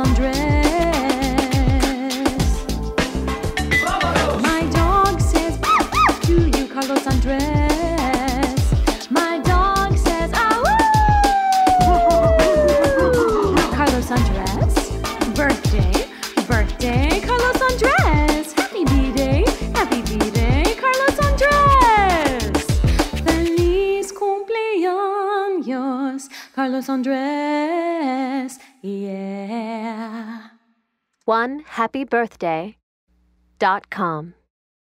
Andres. My dog says to you, Carlos Andres. My dog says Carlos Andres. Birthday, Carlos Andres. Happy B-Day, Carlos Andres. Feliz cumpleaños, Carlos Andres. Yeah. OneHappyBirthday.com